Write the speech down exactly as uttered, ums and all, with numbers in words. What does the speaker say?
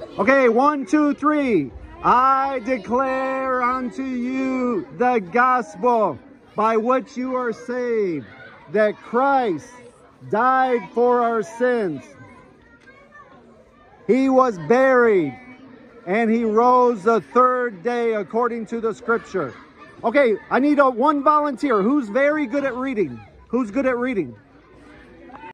Okay, one, two, three. I declare unto you the gospel by which you are saved, that Christ died for our sins. He was buried, and he rose the third day according to the scripture. Okay, I need a, one volunteer. Who's very good at reading? Who's good at reading?